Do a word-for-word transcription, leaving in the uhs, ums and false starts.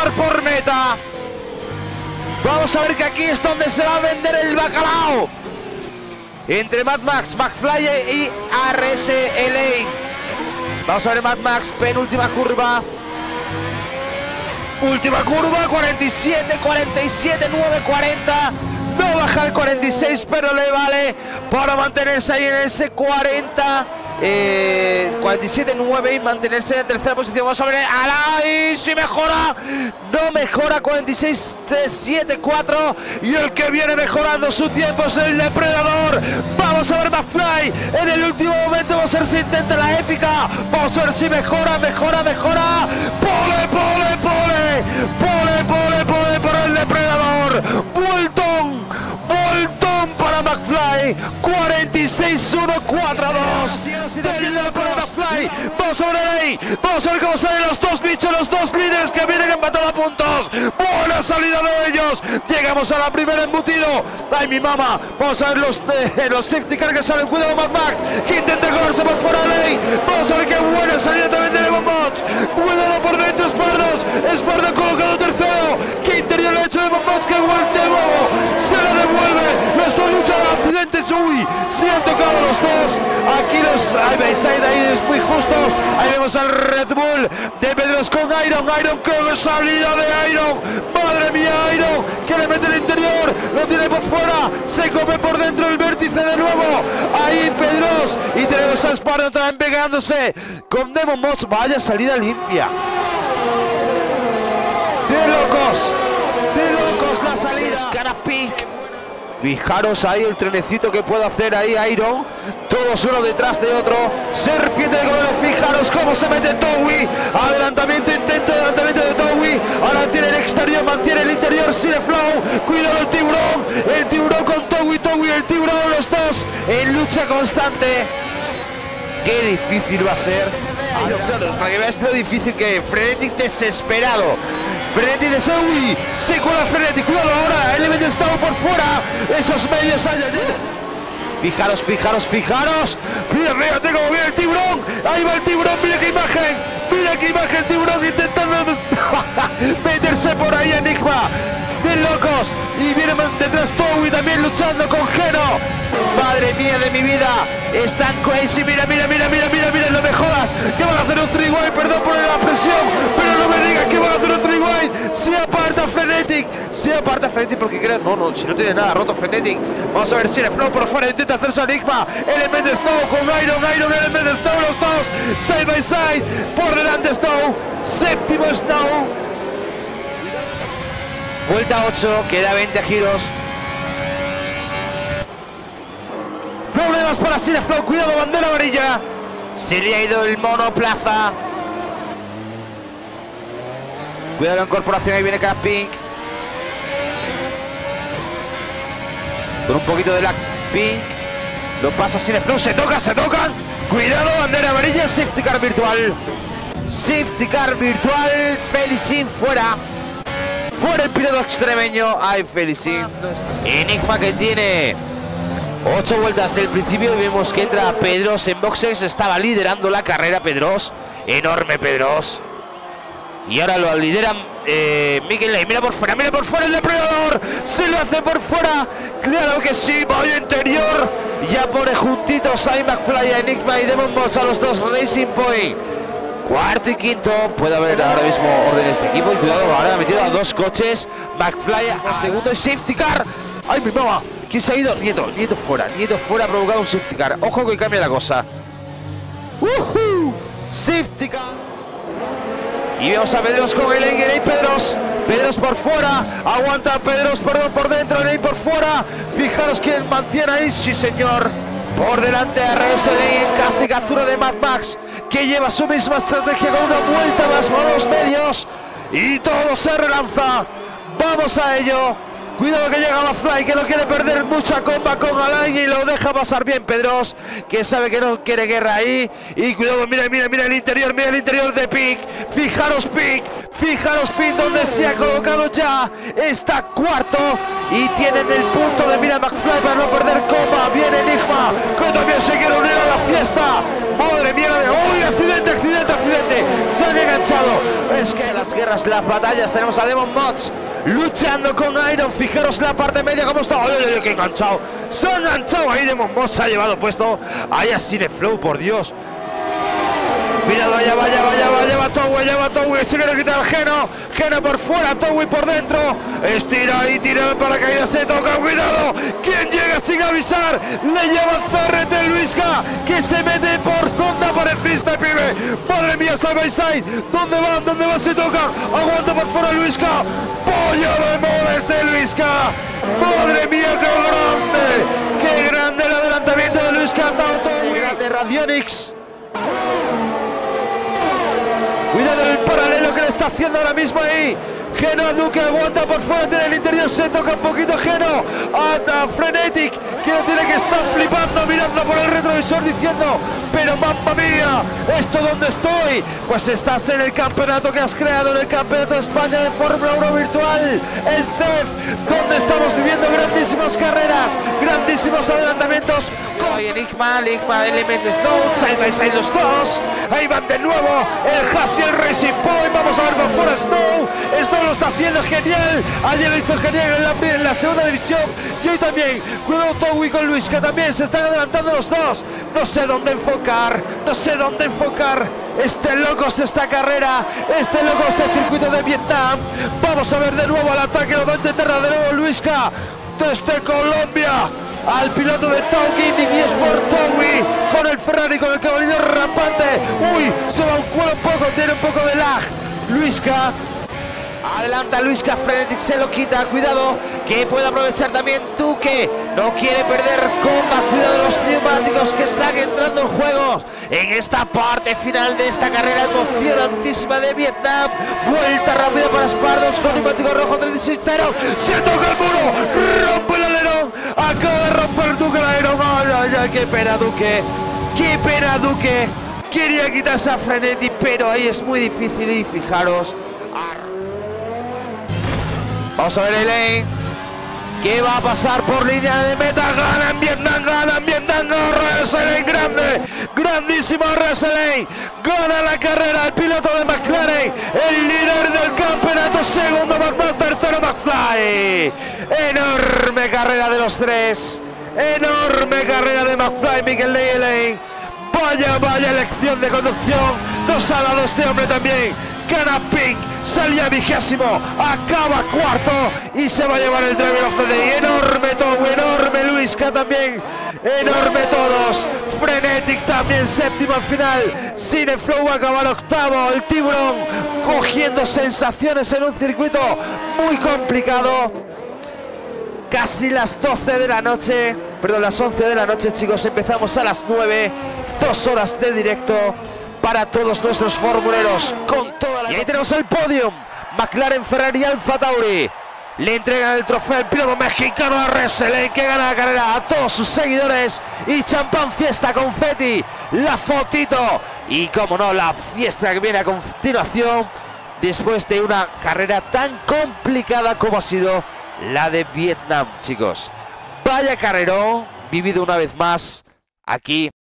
pasar por meta. Vamos a ver que aquí es donde se va a vender el bacalao. Entre Mad Max, McFly y R S L A. Vamos a ver Mad Max, penúltima curva. Última curva, cuarenta y siete, cuarenta y siete, nueve, cuarenta. No baja el cuarenta y seis, pero le vale para mantenerse ahí en ese cuarenta. Eh, cuarenta y siete nueve y mantenerse en tercera posición. Vamos a ver Alay si mejora. No mejora, cuarenta y seis siete cuatro. Y el que viene mejorando su tiempo es el depredador. Vamos a ver McFly en el último momento. Vamos a ver si intenta la épica. Vamos a ver si mejora, mejora, mejora. Pole, pole, pole. Pole, pole, pole para el depredador. Vueltón, vueltón para McFly. cuarenta y seis uno cuatro dos. Para McFly. Vamos a ver ahí. Vamos a ver cómo salen los dos bichos, los dos líderes que vienen empatados a puntos. Buena salida de ellos. Llegamos a la primera embutido. Ay, mi mamá. Vamos a ver los, eh, los safety car que salen. Cuidado, Mad Max, que intenta colarse por fuera de ley. Vamos a ver qué buena salida también de Lemon Box. Cuidado por dentro, Espardos. Espardo colocado tercero. Qué interior le ha hecho Lemon Box. Que vuelve de nuevo. Se la devuelve. Los dos luchan accidentes. Uy, se han tocado los dos. Aquí los side ahí es muy justos. Ahí vemos al Red Bull de Pedros con Iron. Iron, qué salida de Iron. Madre mía, Iron, que le mete el interior. Lo tiene por fuera. Se come por dentro el vértice de nuevo. Ahí Pedros. Y tenemos a Sparrow también pegándose con Demon Mods. Vaya salida limpia. De locos. De locos la salida. Carapic. Fijaros ahí el trenecito que puede hacer ahí Iron. Todos uno detrás de otro. Serpiente de colores. Fijaros cómo se mete Towie. Adelantamiento, intento de adelantamiento de Towie. Ahora tiene el exterior, mantiene el interior. Sigue Flow. Cuidado el tiburón. El tiburón con Towie. Towie, el tiburón, los dos en lucha constante. Qué difícil va a ser. Iron, claro, para que veas lo difícil que es. Frenetic desesperado. Frenetic de Zoe, se cuela Frenetic, cuidado ahora, Element está por fuera, esos medios allá. Fijaros, fijaros, fijaros, mira, fíjate cómo viene el tiburón, ahí va el tiburón, mira qué imagen, mira qué imagen, tiburón intentando meterse por ahí Enigma, de locos, y viene detrás Towie también luchando con Geno. Madre mía de mi vida, están crazy, mira, mira, mira, mira, mira, mira, no me jodas, que van a hacer un three wide, perdón por la presión, pero no me digas que van a hacer un three wide, se aparta Frenetic, se aparta Frenetic porque creo, no, no, si no tiene nada roto Frenetic, vamos a ver si el Flow por fuera, intenta hacerse Enigma, Element Snow con Iron, Iron, Element Snow, los dos, side by side, por delante Snow, séptimo Snow, vuelta ocho, queda veinte giros. Problemas para Cineflow, cuidado, bandera amarilla. Se le ha ido el monoplaza. Cuidado la incorporación, ahí viene Pink. Con un poquito de la Pink. Lo pasa Cineflow, se toca, se tocan. Cuidado, bandera amarilla, safety car virtual. Safety car virtual, Felicin fuera. Fuera el piloto extremeño. Ay, Felicin. Enigma que tiene ocho vueltas del principio y vemos que entra Pedros en boxes. Estaba liderando la carrera Pedros. Enorme Pedros. Y ahora lo lideran eh, Mikel Ley. Mira por fuera, mira por fuera el depredador. Se lo hace por fuera. Claro que sí, vaya interior. Ya pone juntitos a McFly, a Enigma y Demon Bots a los dos Racing Point. Cuarto y quinto. Puede haber ahora mismo órdenes de equipo. Y cuidado, ahora ha metido a dos coches. McFly a segundo y safety car. ¡Ay, mi mamá! ¿Quién se ha ido? Nieto, Nieto fuera. Nieto fuera ha provocado un safety car. Ojo que cambia la cosa. ¡Uh-huh! Safety car. Y vemos a Pedros con el Engel y Pedros. Pedros por fuera. Aguanta Pedros por, por dentro. El por fuera. Fijaros quién mantiene ahí. Sí, señor. Por delante R S L A en caza y captura de Mad Max, que lleva su misma estrategia con una vuelta más por los medios. Y todo se relanza. Vamos a ello. Cuidado que llega McFly, que no quiere perder mucha comba con Alain y lo deja pasar bien Pedros, que sabe que no quiere guerra ahí. Y cuidado, mira, mira, mira el interior, mira el interior de Pink. Fijaros Pink, fijaros Pink donde se ha colocado ya. Está cuarto y tienen el punto de mira McFly para no perder comba. Viene Enigma, que también se quiere unir a la fiesta. Madre mía, ¡uy! Accidente, accidente, accidente. Se han enganchado. Es que en las guerras, las batallas, tenemos a Demon Mods luchando con Iron. Fijaros la parte media cómo está. ¡Oye, oye, qué enganchado! Se ha enganchado ahí. Demon Mods se ha llevado puesto ahí a Cineflow, por Dios. Mira, vaya, vaya, vaya, vaya, va Towie, lleva Towie, se quiere quitar al Geno, Geno por fuera, Towie por dentro, estira y tira el paracaídas, se toca, cuidado, ¿quién llega sin avisar? Le lleva C R T Luisca, que se mete por donde aparece este pibe, madre mía, side by side, ¿dónde van? ¿Dónde van? Se toca, aguanta por fuera Luisca, polla de moles de Luisca, madre mía, qué grande, qué grande el adelantamiento de Luisca, Towie, grande Radionics. Cuidado el paralelo que le está haciendo ahora mismo ahí. Geno Duque aguanta por fuera del interior, se toca un poquito Geno. Ata Frenetic, que lo tiene que estar flipando, mirando por el retrovisor diciendo, pero mamma mía, ¿esto dónde estoy? Pues estás en el campeonato que has creado, en el campeonato de España de Fórmula uno virtual, el C E F, donde estamos viviendo grandísimas carreras, grandísimos adelantamientos. Con Enigma, Enigma, Element Snow, side by side los dos. Ahí van de nuevo el Haas y el Racing Point. Vamos a ver por fuera Snow. Snow lo está haciendo genial. Ayer lo hizo genial en la, en la segunda división. Y hoy también. Cuidado Towie con Luis, que también se están adelantando los dos. No sé dónde enfocar. No sé dónde enfocar. Este locos esta carrera. Este locos este circuito de Vietnam. Vamos a ver de nuevo al ataque. Lo va a intentar de nuevo Luisca. Desde Colombia. Al piloto de Tau Gaming y es por Towie con el Ferrari, con el caballero rampante. Uy, se va un cuero un poco, tiene un poco de lag. Luisca. Adelanta Luisca, Frenetic se lo quita, cuidado, que puede aprovechar también Duque, no quiere perder comba, cuidado de los neumáticos que están entrando en juego en esta parte final de esta carrera emocionantísima de Vietnam. Vuelta rápida para Spardos con neumático rojo treinta y seis cero, se toca el muro, rompe el alerón, acaba de romper Duque el alerón, ay, ay, ay, qué pena Duque, qué pena Duque, quería quitarse a Frenetic, pero ahí es muy difícil y fijaros. Vamos a ver Elaine, ¿qué va a pasar por línea de meta? Ganan Vietnam, ganan Vietnam, no, Elaine grande, grandísimo Elaine, gana la carrera el piloto de McLaren, el líder del campeonato, segundo McMahon, tercero McFly, enorme carrera de los tres, enorme carrera de McFly, Miguel Ley Elaine, vaya, vaya elección de conducción, nos ha dado este hombre también. Gana Pink, salía vigésimo, acaba cuarto y se va a llevar el Driver of the Day. Enorme todo, enorme Luisca también, enorme todos. Frenetic también séptimo al final. Cineflow va a acabar octavo. El Tiburón cogiendo sensaciones en un circuito muy complicado. Casi las doce de la noche, perdón, las once de la noche, chicos. Empezamos a las nueve, dos horas de directo para todos nuestros formuleros con toda la... Y ahí tenemos el podium, McLaren, Ferrari, Alfa Tauri. Le entregan el trofeo al piloto mexicano a Elaine, que gana la carrera, a todos sus seguidores. Y champán, fiesta, confeti, la fotito. Y como no, la fiesta que viene a continuación después de una carrera tan complicada como ha sido la de Vietnam, chicos. Vaya carrerón vivido una vez más aquí